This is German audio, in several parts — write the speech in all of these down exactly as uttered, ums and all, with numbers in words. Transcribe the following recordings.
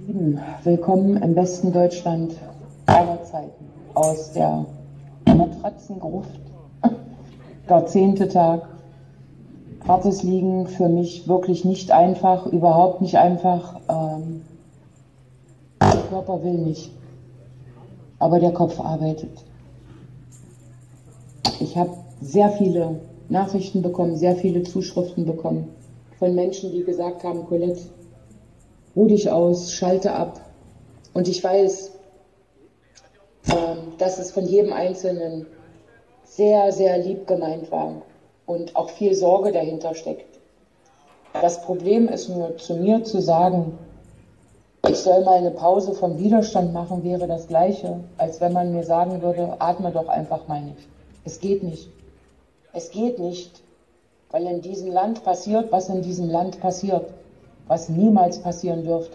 Lieben, willkommen im besten Deutschland aller Zeiten. Aus der Matratzengruft, der zehnte Tag. Hartes Liegen für mich wirklich nicht einfach, überhaupt nicht einfach. Ähm, der Körper will nicht, aber der Kopf arbeitet. Ich habe sehr viele Nachrichten bekommen, sehr viele Zuschriften bekommen von Menschen, die gesagt haben, Colette, ruh dich aus, schalte ab. Und ich weiß, ähm, dass es von jedem Einzelnen sehr, sehr lieb gemeint war und auch viel Sorge dahinter steckt. Das Problem ist nur, zu mir zu sagen, ich soll mal eine Pause vom Widerstand machen, wäre das Gleiche, als wenn man mir sagen würde, atme doch einfach mal nicht. Es geht nicht. Es geht nicht, weil in diesem Land passiert, was in diesem Land passiert, was niemals passieren dürfte.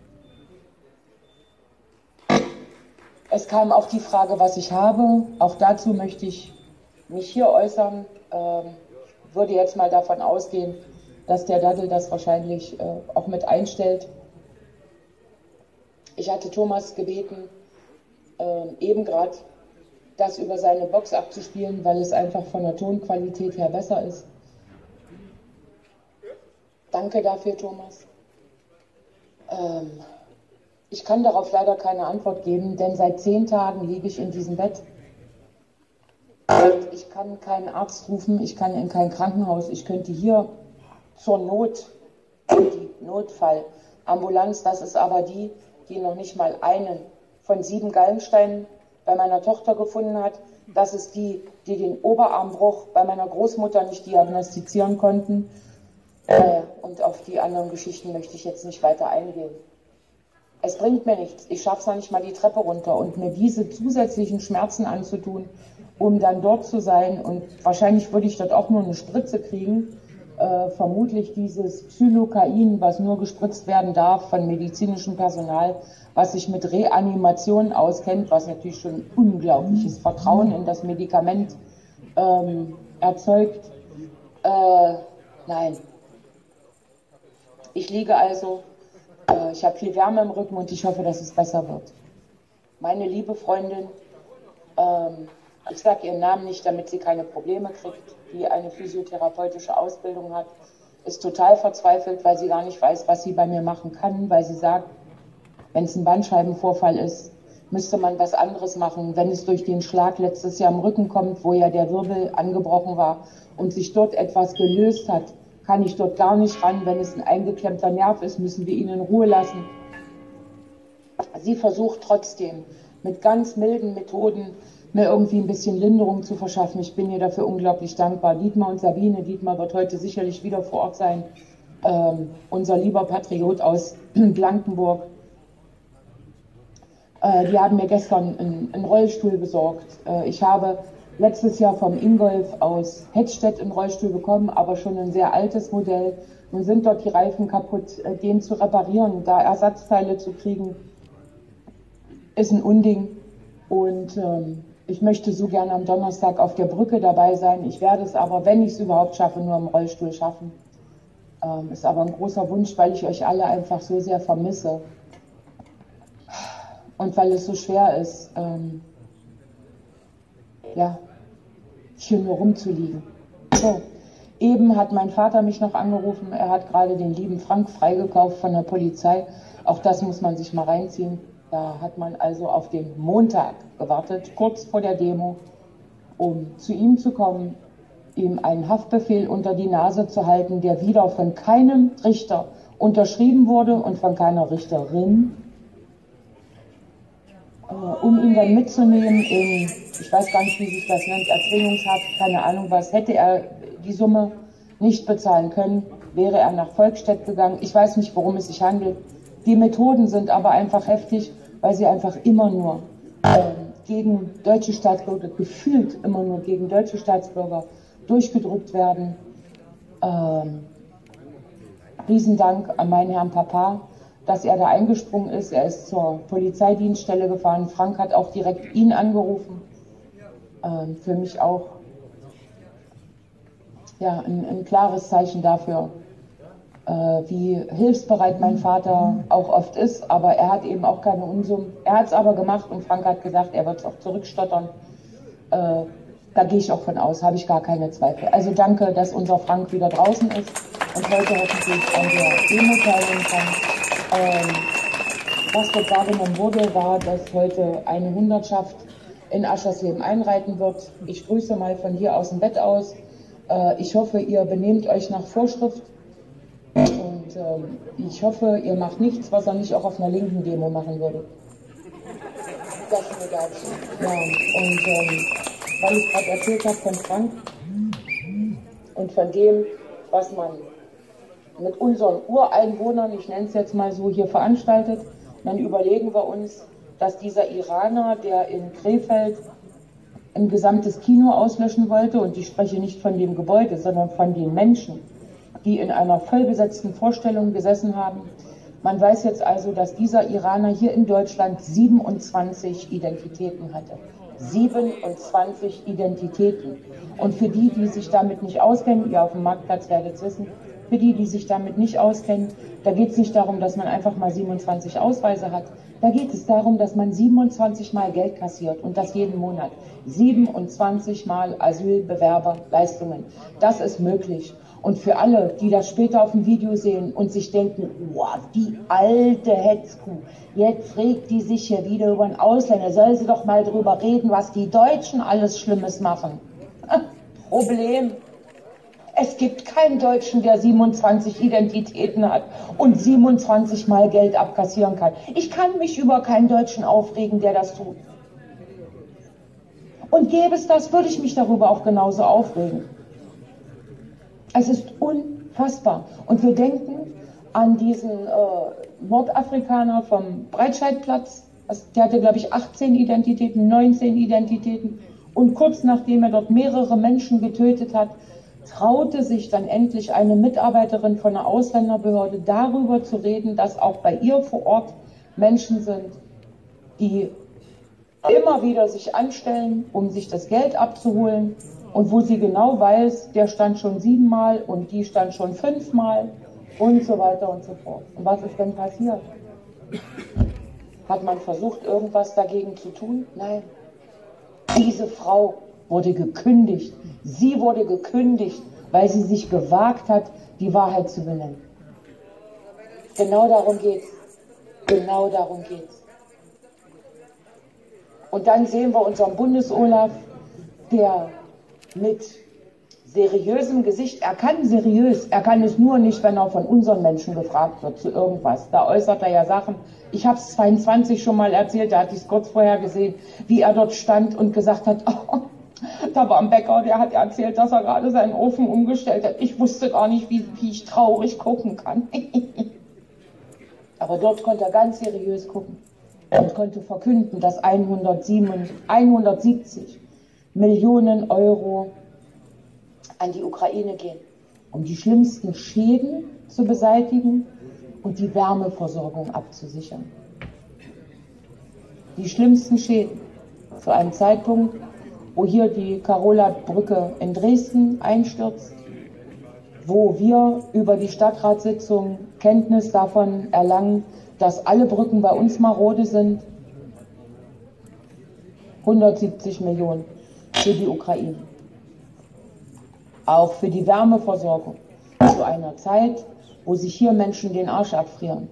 Es kam auch die Frage, was ich habe. Auch dazu möchte ich mich hier äußern. Ähm, würde jetzt mal davon ausgehen, dass der Daddel das wahrscheinlich äh, auch mit einstellt. Ich hatte Thomas gebeten, äh, eben gerade das über seine Box abzuspielen, weil es einfach von der Tonqualität her besser ist. Danke dafür, Thomas. Ähm, ich kann darauf leider keine Antwort geben, denn seit zehn Tagen liege ich in diesem Bett. Und ich kann keinen Arzt rufen, ich kann in kein Krankenhaus, ich könnte hier zur Not, die Notfallambulanz, das ist aber die, die noch nicht mal einen von sieben Gallensteinen bei meiner Tochter gefunden hat. Das ist die, die den Oberarmbruch bei meiner Großmutter nicht diagnostizieren konnten. Äh, und auf die anderen Geschichten möchte ich jetzt nicht weiter eingehen. Es bringt mir nichts. Ich schaffe es noch nicht mal die Treppe runter. Und mir diese zusätzlichen Schmerzen anzutun, um dann dort zu sein, und wahrscheinlich würde ich dort auch nur eine Spritze kriegen, äh, vermutlich dieses Xylocain, was nur gespritzt werden darf von medizinischem Personal, was sich mit Reanimation auskennt, was natürlich schon unglaubliches Vertrauen in das Medikament ähm, erzeugt. Äh, nein. Ich liege also, äh, ich habe viel Wärme im Rücken und ich hoffe, dass es besser wird. Meine liebe Freundin, ähm, ich sage ihren Namen nicht, damit sie keine Probleme kriegt, die eine physiotherapeutische Ausbildung hat, ist total verzweifelt, weil sie gar nicht weiß, was sie bei mir machen kann, weil sie sagt, wenn es ein Bandscheibenvorfall ist, müsste man was anderes machen. Wenn es durch den Schlag letztes Jahr im Rücken kommt, wo ja der Wirbel angebrochen war und sich dort etwas gelöst hat, kann ich dort gar nicht ran. Wenn es ein eingeklemmter Nerv ist, müssen wir ihn in Ruhe lassen. Sie versucht trotzdem mit ganz milden Methoden mir irgendwie ein bisschen Linderung zu verschaffen. Ich bin ihr dafür unglaublich dankbar. Dietmar und Sabine, Dietmar wird heute sicherlich wieder vor Ort sein, ähm, unser lieber Patriot aus Blankenburg. Äh, die haben mir gestern einen, einen Rollstuhl besorgt. Äh, ich habe letztes Jahr vom Ingolf aus Hettstedt einen Rollstuhl bekommen, aber schon ein sehr altes Modell. Nun sind dort die Reifen kaputt, äh, den zu reparieren, da Ersatzteile zu kriegen, ist ein Unding. Und ähm, ich möchte so gerne am Donnerstag auf der Brücke dabei sein. Ich werde es aber, wenn ich es überhaupt schaffe, nur im Rollstuhl schaffen. Ähm, ist aber ein großer Wunsch, weil ich euch alle einfach so sehr vermisse. Und weil es so schwer ist, ähm, ja, hier nur rumzuliegen. So, eben hat mein Vater mich noch angerufen. Er hat gerade den lieben Frank freigekauft von der Polizei. Auch das muss man sich mal reinziehen. Da hat man also auf den Montag gewartet, kurz vor der Demo, um zu ihm zu kommen, ihm einen Haftbefehl unter die Nase zu halten, der wieder von keinem Richter unterschrieben wurde und von keiner Richterin, äh, um ihn dann mitzunehmen in, ich weiß gar nicht, wie sich das nennt, Erzwingungshaft, keine Ahnung was. Hätte er die Summe nicht bezahlen können, wäre er nach Volkstedt gegangen. Ich weiß nicht, worum es sich handelt. Die Methoden sind aber einfach heftig, weil sie einfach immer nur äh, gegen deutsche Staatsbürger, gefühlt immer nur gegen deutsche Staatsbürger durchgedrückt werden. Ähm, Riesendank an meinen Herrn Papa, dass er da eingesprungen ist. Er ist zur Polizeidienststelle gefahren. Frank hat auch direkt ihn angerufen. Ähm, für mich auch ja, ein, ein klares Zeichen dafür, äh, wie hilfsbereit mein Vater auch oft ist, aber er hat eben auch keine Unsummen. Er hat es aber gemacht und Frank hat gesagt, er wird es auch zurückstottern. Äh, da gehe ich auch von aus, habe ich gar keine Zweifel. Also danke, dass unser Frank wieder draußen ist und heute hoffentlich an der Demo teilnehmen kann. Ähm, was dort wahrgenommen wurde, war, dass heute eine Hundertschaft in Aschersleben einreiten wird. Ich grüße mal von hier aus dem Bett aus. Äh, ich hoffe, ihr benehmt euch nach Vorschrift. Und ähm, ich hoffe, ihr macht nichts, was er nicht auch auf einer linken Demo machen würde. Das nur dazu. Ja, und ähm, weil ich gerade erzählt habe von Frank und von dem, was man mit unseren Ureinwohnern, ich nenne es jetzt mal so, hier veranstaltet, dann überlegen wir uns, dass dieser Iraner, der in Krefeld ein gesamtes Kino auslöschen wollte, und ich spreche nicht von dem Gebäude, sondern von den Menschen, die in einer vollbesetzten Vorstellung gesessen haben. Man weiß jetzt also, dass dieser Iraner hier in Deutschland siebenundzwanzig Identitäten hatte. siebenundzwanzig Identitäten. Und für die, die sich damit nicht auskennen, ihr auf dem Marktplatz werdet es wissen, für die, die sich damit nicht auskennen, da geht es nicht darum, dass man einfach mal siebenundzwanzig Ausweise hat. Da geht es darum, dass man siebenundzwanzig Mal Geld kassiert und das jeden Monat. siebenundzwanzig Mal Asylbewerberleistungen. Das ist möglich. Und für alle, die das später auf dem Video sehen und sich denken, wow, die alte Hetzkuh, jetzt regt die sich hier wieder über einen Ausländer, soll sie doch mal drüber reden, was die Deutschen alles Schlimmes machen. Problem. Es gibt keinen Deutschen, der siebenundzwanzig Identitäten hat und siebenundzwanzig Mal Geld abkassieren kann. Ich kann mich über keinen Deutschen aufregen, der das tut. Und gäbe es das, würde ich mich darüber auch genauso aufregen. Es ist unfassbar. Und wir denken an diesen äh, Nordafrikaner vom Breitscheidplatz. Der hatte, glaube ich, achtzehn Identitäten, neunzehn Identitäten. Und kurz nachdem er dort mehrere Menschen getötet hat, traute sich dann endlich eine Mitarbeiterin von einer Ausländerbehörde darüber zu reden, dass auch bei ihr vor Ort Menschen sind, die immer wieder sich anstellen, um sich das Geld abzuholen und wo sie genau weiß, der stand schon siebenmal und die stand schon fünfmal und so weiter und so fort. Und was ist denn passiert? Hat man versucht, irgendwas dagegen zu tun? Nein. Diese Frau wurde gekündigt. Sie wurde gekündigt, weil sie sich gewagt hat, die Wahrheit zu benennen. Genau darum geht's. Genau darum geht's. Und dann sehen wir unseren Bundes-Olaf, der mit seriösem Gesicht, er kann seriös, er kann es nur nicht, wenn er von unseren Menschen gefragt wird zu irgendwas. Da äußert er ja Sachen. Ich habe es zweiundzwanzig schon mal erzählt, da hatte ich es kurz vorher gesehen, wie er dort stand und gesagt hat, oh, da war ein Bäcker, der hat erzählt, dass er gerade seinen Ofen umgestellt hat. Ich wusste gar nicht, wie, wie ich traurig gucken kann. Aber dort konnte er ganz seriös gucken und konnte verkünden, dass hundertsiebzig Millionen Euro an die Ukraine gehen, um die schlimmsten Schäden zu beseitigen und die Wärmeversorgung abzusichern. Die schlimmsten Schäden zu einem Zeitpunkt, wo hier die Karola-Brücke in Dresden einstürzt, wo wir über die Stadtratssitzung Kenntnis davon erlangen, dass alle Brücken bei uns marode sind. hundertsiebzig Millionen für die Ukraine. Auch für die Wärmeversorgung zu einer Zeit, wo sich hier Menschen den Arsch abfrieren.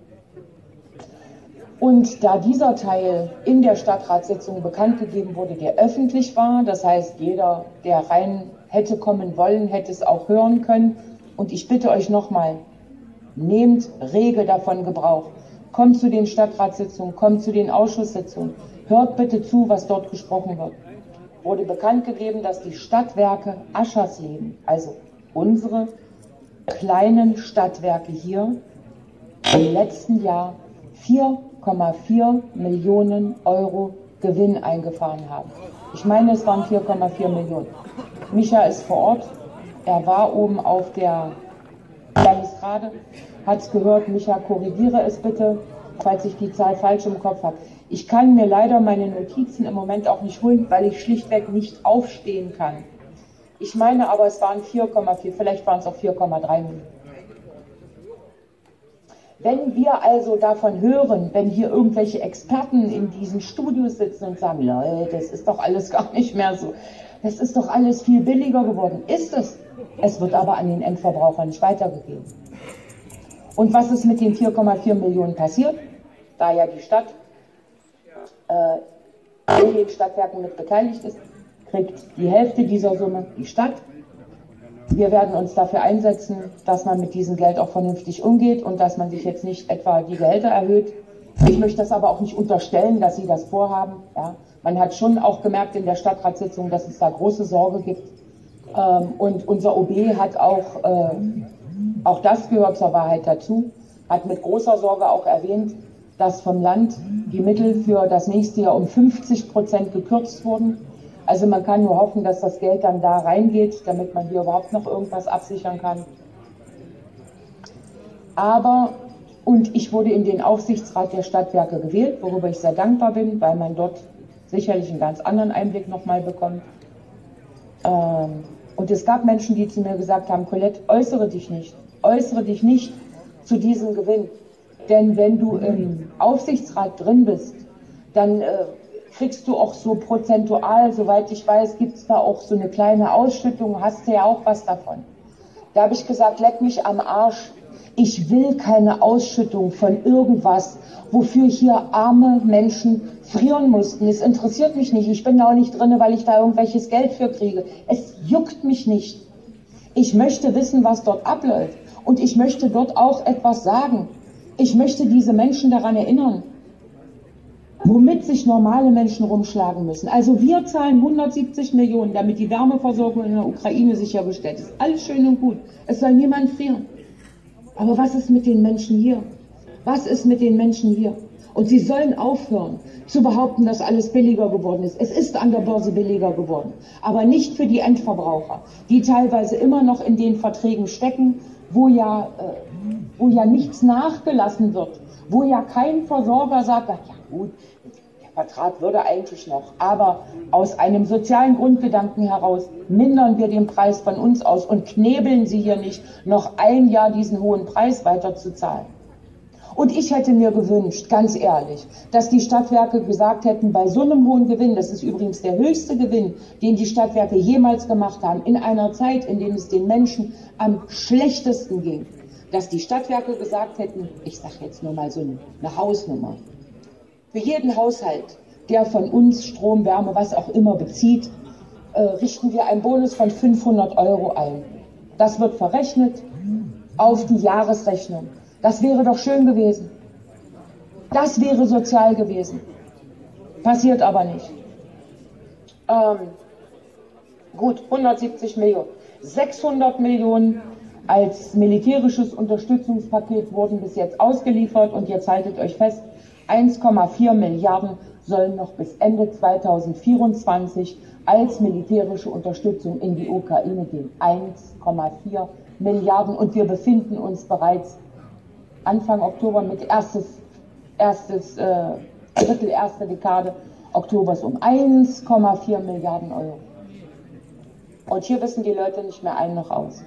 Und da dieser Teil in der Stadtratssitzung bekannt gegeben wurde, der öffentlich war, das heißt, jeder, der rein hätte kommen wollen, hätte es auch hören können. Und ich bitte euch nochmal, nehmt rege davon Gebrauch. Kommt zu den Stadtratssitzungen, kommt zu den Ausschusssitzungen. Hört bitte zu, was dort gesprochen wird. Wurde bekannt gegeben, dass die Stadtwerke Aschersleben, also unsere kleinen Stadtwerke hier, im letzten Jahr vier Komma vier Millionen Euro Gewinn eingefahren haben. Ich meine, es waren vier Komma vier Millionen. Micha ist vor Ort. Er war oben auf der Balustrade, hat es gehört. Micha, korrigiere es bitte, falls ich die Zahl falsch im Kopf habe. Ich kann mir leider meine Notizen im Moment auch nicht holen, weil ich schlichtweg nicht aufstehen kann. Ich meine aber, es waren vier Komma vier, vielleicht waren es auch vier Komma drei Millionen. Wenn wir also davon hören, wenn hier irgendwelche Experten in diesen Studios sitzen und sagen, Leute, das ist doch alles gar nicht mehr so, das ist doch alles viel billiger geworden. Ist es. Es wird aber an den Endverbraucher nicht weitergegeben. Und was ist mit den vier Komma vier Millionen passiert? Da ja die Stadt äh, in den Stadtwerken mit beteiligt ist, kriegt die Hälfte dieser Summe die Stadt. Wir werden uns dafür einsetzen, dass man mit diesem Geld auch vernünftig umgeht und dass man sich jetzt nicht etwa die Gehälter erhöht. Ich möchte das aber auch nicht unterstellen, dass Sie das vorhaben. Ja. Man hat schon auch gemerkt in der Stadtratssitzung, dass es da große Sorge gibt. Ähm, und unser O B hat auch, äh, auch das gehört zur Wahrheit dazu, hat mit großer Sorge auch erwähnt, dass vom Land die Mittel für das nächste Jahr um fünfzig Prozent gekürzt wurden. Also man kann nur hoffen, dass das Geld dann da reingeht, damit man hier überhaupt noch irgendwas absichern kann. Aber, und ich wurde in den Aufsichtsrat der Stadtwerke gewählt, worüber ich sehr dankbar bin, weil man dort sicherlich einen ganz anderen Einblick nochmal bekommt. Ähm, und es gab Menschen, die zu mir gesagt haben, Colette, äußere dich nicht, äußere dich nicht zu diesem Gewinn. Denn wenn du im Aufsichtsrat drin bist, dann äh, kriegst du auch so prozentual, soweit ich weiß, gibt es da auch so eine kleine Ausschüttung, hast du ja auch was davon. Da habe ich gesagt, leck mich am Arsch. Ich will keine Ausschüttung von irgendwas, wofür hier arme Menschen frieren mussten. Es interessiert mich nicht. Ich bin da auch nicht drin, weil ich da irgendwelches Geld für kriege. Es juckt mich nicht. Ich möchte wissen, was dort abläuft. Und ich möchte dort auch etwas sagen. Ich möchte diese Menschen daran erinnern, womit sich normale Menschen rumschlagen müssen. Also wir zahlen hundertsiebzig Millionen, damit die Wärmeversorgung in der Ukraine sichergestellt ist. Alles schön und gut. Es soll niemand frieren. Aber was ist mit den Menschen hier? Was ist mit den Menschen hier? Und sie sollen aufhören zu behaupten, dass alles billiger geworden ist. Es ist an der Börse billiger geworden. Aber nicht für die Endverbraucher, die teilweise immer noch in den Verträgen stecken, wo ja, äh, wo ja nichts nachgelassen wird. Wo ja kein Versorger sagt, ach ja gut, der Vertrag würde eigentlich noch, aber aus einem sozialen Grundgedanken heraus mindern wir den Preis von uns aus und knebeln Sie hier nicht, noch ein Jahr diesen hohen Preis weiter zu zahlen. Und ich hätte mir gewünscht, ganz ehrlich, dass die Stadtwerke gesagt hätten, bei so einem hohen Gewinn, das ist übrigens der höchste Gewinn, den die Stadtwerke jemals gemacht haben, in einer Zeit, in der es den Menschen am schlechtesten ging, dass die Stadtwerke gesagt hätten, ich sage jetzt nur mal so eine, eine Hausnummer, für jeden Haushalt, der von uns Strom, Wärme, was auch immer bezieht, äh, richten wir einen Bonus von fünfhundert Euro ein. Das wird verrechnet auf die Jahresrechnung. Das wäre doch schön gewesen. Das wäre sozial gewesen. Passiert aber nicht. Ähm, gut, hundertsiebzig Millionen. sechshundert Millionen als militärisches Unterstützungspaket wurden bis jetzt ausgeliefert und jetzt haltet euch fest, eins Komma vier Milliarden sollen noch bis Ende zweitausendvierundzwanzig als militärische Unterstützung in die Ukraine gehen. eins Komma vier Milliarden und wir befinden uns bereits Anfang Oktober mit erstes, erstes äh, Drittel, erste Dekade Oktobers um eins Komma vier Milliarden Euro. Und hier wissen die Leute nicht mehr ein noch aus.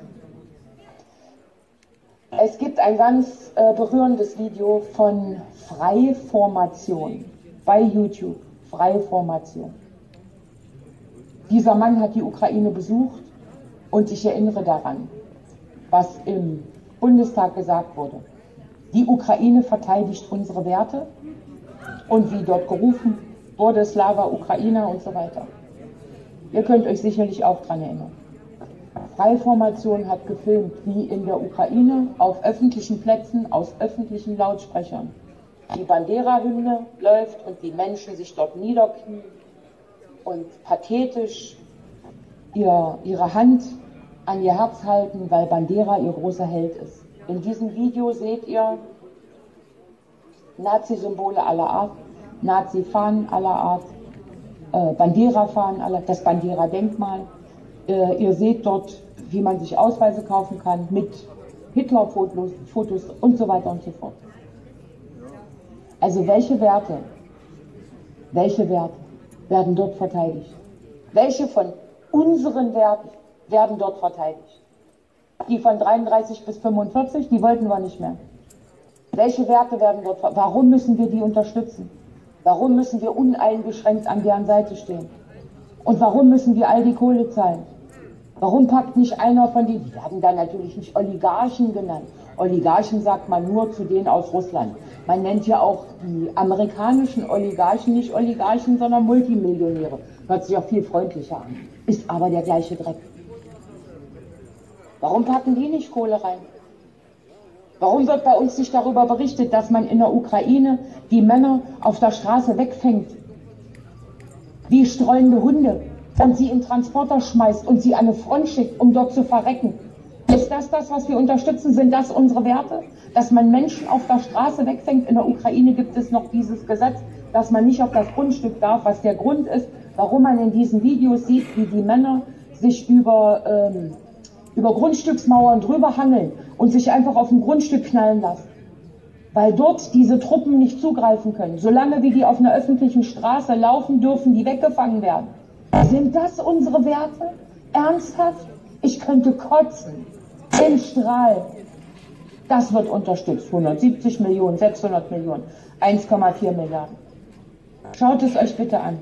Es gibt ein ganz äh, berührendes Video von Freiformation bei YouTube. Freiformation. Dieser Mann hat die Ukraine besucht und ich erinnere daran, was im Bundestag gesagt wurde. Die Ukraine verteidigt unsere Werte und wie dort gerufen wurde, Slava Ukrainer und so weiter. Ihr könnt euch sicherlich auch daran erinnern. Freiformation hat gefilmt, wie in der Ukraine auf öffentlichen Plätzen aus öffentlichen Lautsprechern die Bandera-Hymne läuft und die Menschen sich dort niederknien und pathetisch ihr, ihre Hand an ihr Herz halten, weil Bandera ihr großer Held ist. In diesem Video seht ihr Nazi-Symbole aller Art, Nazi-Fahnen aller Art, äh, Bandera-Fahnen aller, das Bandera-Denkmal. Äh, ihr seht dort, wie man sich Ausweise kaufen kann mit Hitler-Fotos Fotos und so weiter und so fort. Also welche Werte, welche Werte werden dort verteidigt? Welche von unseren Werten werden dort verteidigt? Die von dreiunddreißig bis fünfundvierzig, die wollten wir nicht mehr. Welche Werte werden dort, warum müssen wir die unterstützen? Warum müssen wir uneingeschränkt an deren Seite stehen? Und warum müssen wir all die Kohle zahlen? Warum packt nicht einer von denen, die werden dann natürlich nicht Oligarchen genannt. Oligarchen sagt man nur zu denen aus Russland. Man nennt ja auch die amerikanischen Oligarchen nicht Oligarchen, sondern Multimillionäre. Hört sich auch viel freundlicher an. Ist aber der gleiche Dreck. Warum packen die nicht Kohle rein? Warum wird bei uns nicht darüber berichtet, dass man in der Ukraine die Männer auf der Straße wegfängt? Wie streunende Hunde. Und sie in Transporter schmeißt und sie an eine Front schickt, um dort zu verrecken. Ist das das, was wir unterstützen? Sind das unsere Werte? Dass man Menschen auf der Straße wegfängt? In der Ukraine gibt es noch dieses Gesetz, dass man nicht auf das Grundstück darf, was der Grund ist, warum man in diesen Videos sieht, wie die Männer sich über, ähm, über Grundstücksmauern drüber hangeln und sich einfach auf ein Grundstück knallen lassen. Weil dort diese Truppen nicht zugreifen können. Solange wie die auf einer öffentlichen Straße laufen, dürfen die weggefangen werden. Sind das unsere Werte? Ernsthaft? Ich könnte kotzen. Im Strahl. Das wird unterstützt. hundertsiebzig Millionen, sechshundert Millionen, eins Komma vier Milliarden. Schaut es euch bitte an.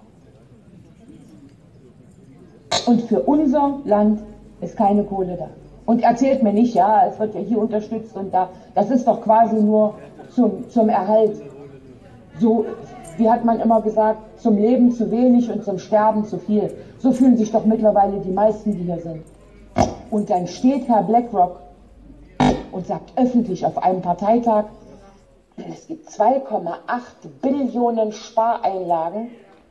Und für unser Land ist keine Kohle da. Und erzählt mir nicht, ja, es wird ja hier unterstützt und da. Das ist doch quasi nur zum, zum Erhalt. So, wie hat man immer gesagt, zum Leben zu wenig und zum Sterben zu viel. So fühlen sich doch mittlerweile die meisten, die hier sind. Und dann steht Herr BlackRock und sagt öffentlich auf einem Parteitag, es gibt zwei Komma acht Billionen Spareinlagen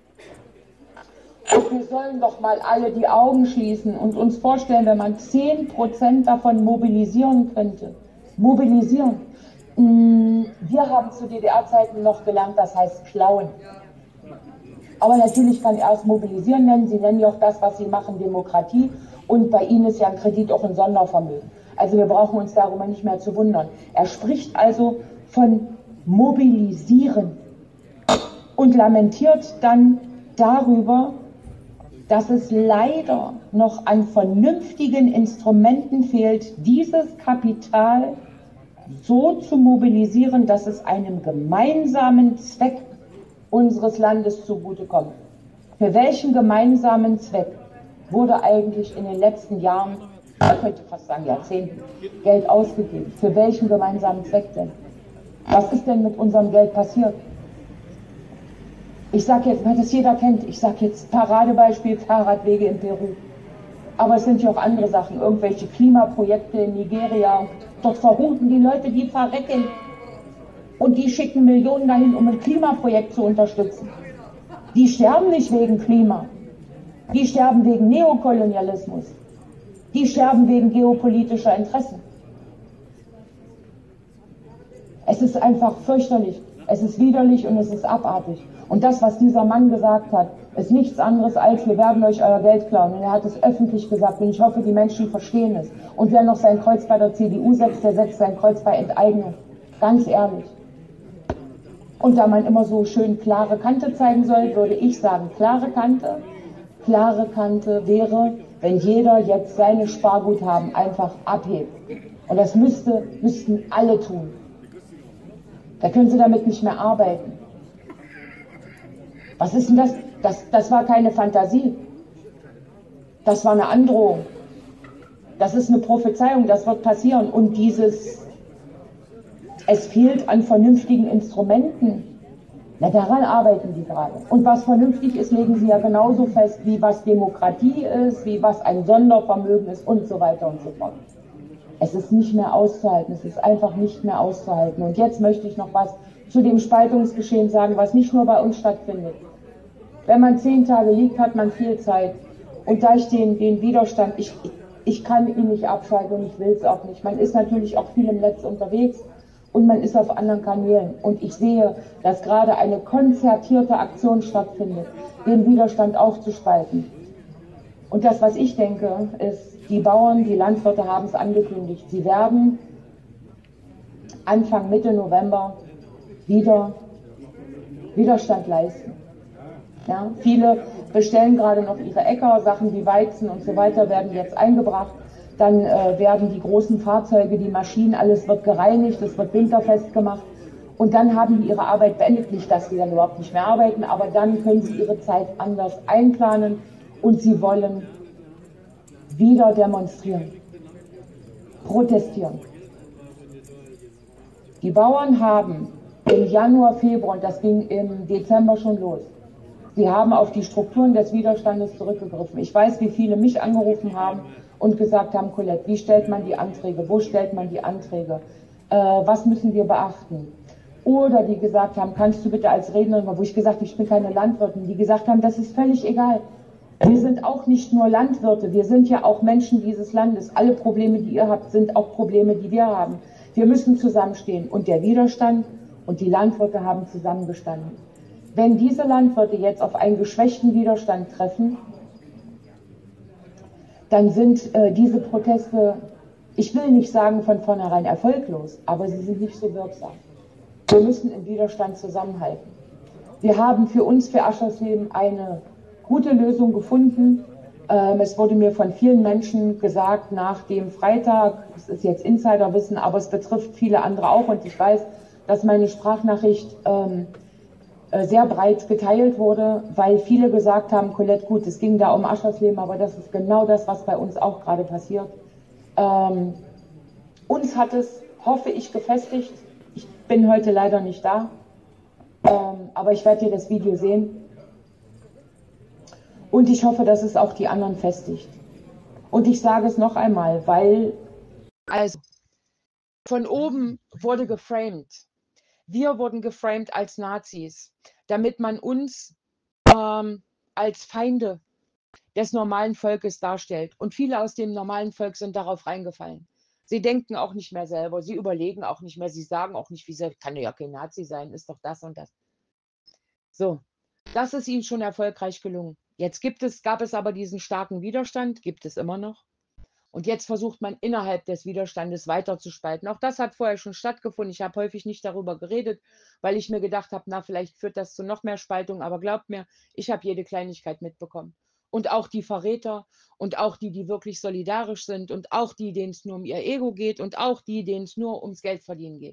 und wir sollen doch mal alle die Augen schließen und uns vorstellen, wenn man zehn Prozent davon mobilisieren könnte. Mobilisieren. Wir haben zu D D R-Zeiten noch gelernt, das heißt klauen. Aber natürlich kann er es mobilisieren nennen. Sie nennen ja auch das, was Sie machen, Demokratie. Und bei Ihnen ist ja ein Kredit auch ein Sondervermögen. Also wir brauchen uns darüber nicht mehr zu wundern. Er spricht also von mobilisieren und lamentiert dann darüber, dass es leider noch an vernünftigen Instrumenten fehlt, dieses Kapital so zu mobilisieren, dass es einem gemeinsamen Zweck unseres Landes zugutekommt. Für welchen gemeinsamen Zweck wurde eigentlich in den letzten Jahren, man könnte fast sagen Jahrzehnten, Geld ausgegeben? Für welchen gemeinsamen Zweck denn? Was ist denn mit unserem Geld passiert? Ich sage jetzt, weil das jeder kennt, ich sage jetzt Paradebeispiel Fahrradwege in Peru. Aber es sind ja auch andere Sachen, irgendwelche Klimaprojekte in Nigeria. Dort verhungern die Leute, die verrecken. Und die schicken Millionen dahin, um ein Klimaprojekt zu unterstützen. Die sterben nicht wegen Klima. Die sterben wegen Neokolonialismus. Die sterben wegen geopolitischer Interessen. Es ist einfach fürchterlich. Es ist widerlich und es ist abartig. Und das, was dieser Mann gesagt hat, ist nichts anderes als, wir werden euch euer Geld klauen. Und er hat es öffentlich gesagt und ich hoffe, die Menschen verstehen es. Und wer noch sein Kreuz bei der C D U setzt, der setzt sein Kreuz bei Enteignung. Ganz ehrlich. Und da man immer so schön klare Kante zeigen soll, würde ich sagen, klare Kante, klare Kante wäre, wenn jeder jetzt seine Sparguthaben einfach abhebt. Und das müsste, müssten alle tun. Da können sie damit nicht mehr arbeiten. Was ist denn das? Das, das war keine Fantasie. Das war eine Androhung. Das ist eine Prophezeiung, das wird passieren. Und dieses, es fehlt an vernünftigen Instrumenten. Na, daran arbeiten die gerade. Und was vernünftig ist, legen sie ja genauso fest, wie was Demokratie ist, wie was ein Sondervermögen ist und so weiter und so fort. Es ist nicht mehr auszuhalten, es ist einfach nicht mehr auszuhalten. Und jetzt möchte ich noch was zu dem Spaltungsgeschehen sagen, was nicht nur bei uns stattfindet. Wenn man zehn Tage liegt, hat man viel Zeit. Und da ich den, den Widerstand, ich, ich kann ihn nicht abschalten und ich will es auch nicht. Man ist natürlich auch viel im Netz unterwegs und man ist auf anderen Kanälen. Und ich sehe, dass gerade eine konzertierte Aktion stattfindet, den Widerstand aufzuspalten. Und das, was ich denke, ist, die Bauern, die Landwirte haben es angekündigt. Sie werden Anfang, Mitte November wieder Widerstand leisten. Ja, viele bestellen gerade noch ihre Äcker, Sachen wie Weizen und so weiter werden jetzt eingebracht. dann äh, werden die großen Fahrzeuge, die Maschinen, alles wird gereinigt, es wird winterfest gemacht. Und dann haben die ihre Arbeit beendet. Nicht, dass die dann überhaupt nicht mehr arbeiten, aber dann können sie ihre Zeit anders einplanen und sie wollen wieder demonstrieren, protestieren. Die Bauern haben im Januar, Februar, und das ging im Dezember schon los, sie haben auf die Strukturen des Widerstandes zurückgegriffen. Ich weiß, wie viele mich angerufen haben und gesagt haben, Colette, wie stellt man die Anträge, wo stellt man die Anträge, äh, was müssen wir beachten? Oder die gesagt haben, kannst du bitte als Rednerin, wo ich gesagt habe, ich bin keine Landwirtin, die gesagt haben, das ist völlig egal. Wir sind auch nicht nur Landwirte, wir sind ja auch Menschen dieses Landes. Alle Probleme, die ihr habt, sind auch Probleme, die wir haben. Wir müssen zusammenstehen. Und der Widerstand und die Landwirte haben zusammengestanden. Wenn diese Landwirte jetzt auf einen geschwächten Widerstand treffen, dann sind äh, diese Proteste, ich will nicht sagen von vornherein erfolglos, aber sie sind nicht so wirksam. Wir müssen im Widerstand zusammenhalten. Wir haben für uns, für Aschersleben, eine gute Lösung gefunden. Ähm, es wurde mir von vielen Menschen gesagt, nach dem Freitag, das ist jetzt Insiderwissen, aber es betrifft viele andere auch, und ich weiß, dass meine Sprachnachricht ähm, äh, sehr breit geteilt wurde, weil viele gesagt haben, Colette, gut, es ging da um Aschersleben, aber das ist genau das, was bei uns auch gerade passiert. Ähm, uns hat es, hoffe ich, gefestigt. Ich bin heute leider nicht da, ähm, aber ich werde dir das Video sehen. Und ich hoffe, dass es auch die anderen festigt. Und ich sage es noch einmal, weil also von oben wurde geframed. Wir wurden geframed als Nazis, damit man uns ähm, als Feinde des normalen Volkes darstellt. Und viele aus dem normalen Volk sind darauf reingefallen. Sie denken auch nicht mehr selber, sie überlegen auch nicht mehr, sie sagen auch nicht, wie sie, kann ja kein Nazi sein, ist doch das und das. So, das ist ihnen schon erfolgreich gelungen. Jetzt gibt es, gab es aber diesen starken Widerstand, gibt es immer noch. Und jetzt versucht man innerhalb des Widerstandes weiter zu spalten. Auch das hat vorher schon stattgefunden. Ich habe häufig nicht darüber geredet, weil ich mir gedacht habe, na, vielleicht führt das zu noch mehr Spaltung. Aber glaubt mir, ich habe jede Kleinigkeit mitbekommen. Und auch die Verräter und auch die, die wirklich solidarisch sind und auch die, denen es nur um ihr Ego geht und auch die, denen es nur ums Geldverdienen geht.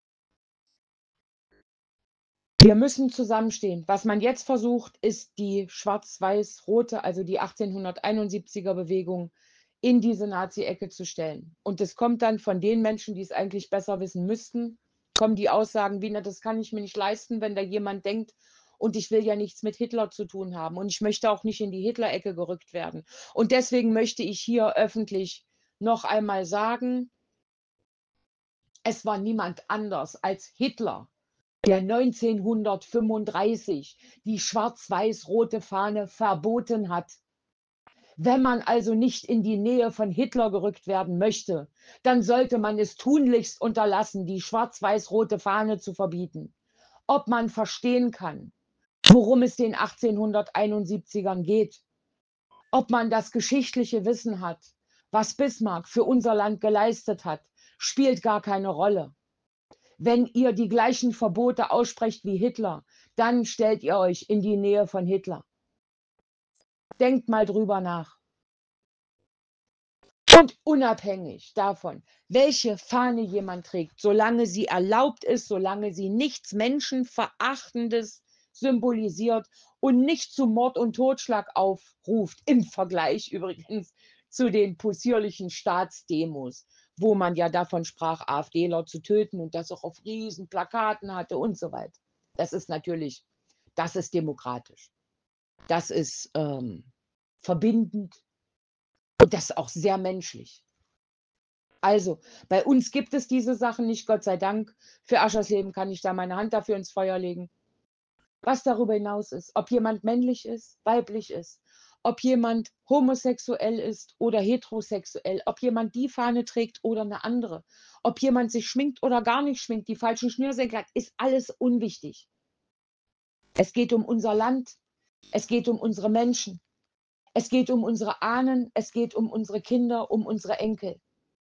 Wir müssen zusammenstehen. Was man jetzt versucht, ist die schwarz-weiß-rote, also die achtzehnhunderteinundsiebziger Bewegung in diese Nazi-Ecke zu stellen. Und es kommt dann von den Menschen, die es eigentlich besser wissen müssten, kommen die Aussagen wie, na, das kann ich mir nicht leisten, wenn da jemand denkt, und ich will ja nichts mit Hitler zu tun haben und ich möchte auch nicht in die Hitler-Ecke gerückt werden. Und deswegen möchte ich hier öffentlich noch einmal sagen, es war niemand anders als Hitler, der neunzehnhundertfünfunddreißig die schwarz-weiß-rote Fahne verboten hat. Wenn man also nicht in die Nähe von Hitler gerückt werden möchte, dann sollte man es tunlichst unterlassen, die schwarz-weiß-rote Fahne zu verbieten. Ob man verstehen kann, worum es den achtzehnhunderteinundsiebzigern geht, ob man das geschichtliche Wissen hat, was Bismarck für unser Land geleistet hat, spielt gar keine Rolle. Wenn ihr die gleichen Verbote aussprecht wie Hitler, dann stellt ihr euch in die Nähe von Hitler. Denkt mal drüber nach. Und unabhängig davon, welche Fahne jemand trägt, solange sie erlaubt ist, solange sie nichts Menschenverachtendes symbolisiert und nicht zu Mord und Totschlag aufruft, im Vergleich übrigens zu den possierlichen Staatsdemos, wo man ja davon sprach, AfDler zu töten und das auch auf riesen Plakaten hatte und so weiter. Das ist natürlich, das ist demokratisch. Das ist ähm, verbindend. Und das ist auch sehr menschlich. Also, bei uns gibt es diese Sachen nicht, Gott sei Dank. Für Aschersleben kann ich da meine Hand dafür ins Feuer legen. Was darüber hinaus ist, ob jemand männlich ist, weiblich ist, ob jemand homosexuell ist oder heterosexuell, ob jemand die Fahne trägt oder eine andere, ob jemand sich schminkt oder gar nicht schminkt, die falschen Schnürsenkel hat, ist alles unwichtig. Es geht um unser Land, es geht um unsere Menschen. Es geht um unsere Ahnen, es geht um unsere Kinder, um unsere Enkel.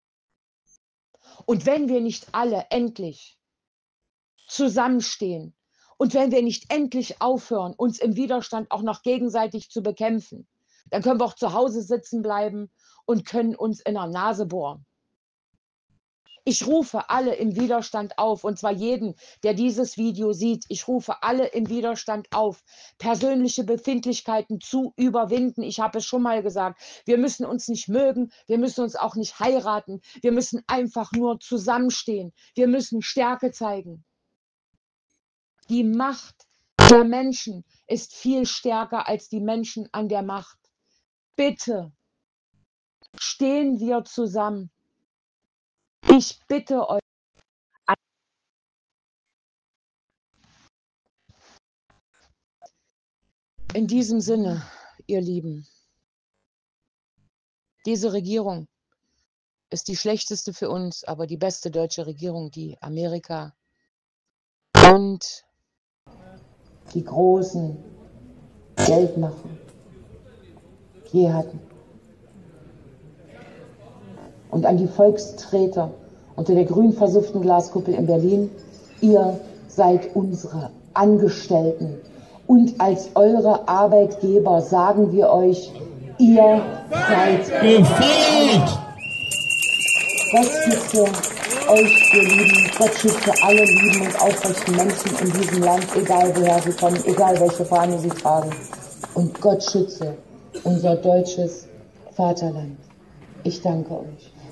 Und wenn wir nicht alle endlich zusammenstehen und wenn wir nicht endlich aufhören, uns im Widerstand auch noch gegenseitig zu bekämpfen, dann können wir auch zu Hause sitzen bleiben und können uns in der Nase bohren. Ich rufe alle im Widerstand auf, und zwar jeden, der dieses Video sieht. Ich rufe alle im Widerstand auf, persönliche Befindlichkeiten zu überwinden. Ich habe es schon mal gesagt, wir müssen uns nicht mögen, wir müssen uns auch nicht heiraten, wir müssen einfach nur zusammenstehen. Wir müssen Stärke zeigen. Die Macht der Menschen ist viel stärker als die Menschen an der Macht. Bitte stehen wir zusammen. Ich bitte euch. In diesem Sinne, ihr Lieben, diese Regierung ist die schlechteste für uns, aber die beste deutsche Regierung, die Amerika und die großen Geldmacher je hatten. Und an die Volkstreter unter der grün versufften Glaskuppel in Berlin, ihr seid unsere Angestellten. Und als eure Arbeitgeber sagen wir euch, ihr seid befreit. Gott schütze euch, ihr Lieben, Gott schütze alle lieben und aufrechten Menschen in diesem Land, egal woher sie kommen, egal welche Fahne sie tragen. Und Gott schütze unser deutsches Vaterland. Ich danke euch.